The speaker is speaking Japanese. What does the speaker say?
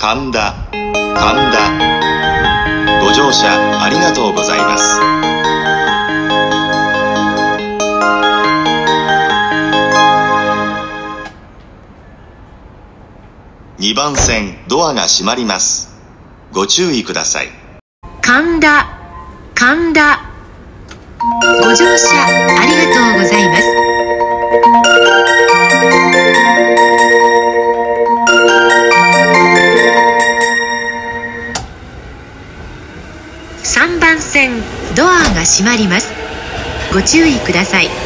神田、神田。ご乗車ありがとうございます。2番線、ドアが閉まります。ご注意ください。 神田、神田。ご乗車ありがとうございます。3番線、ドアが閉まります。ご注意ください。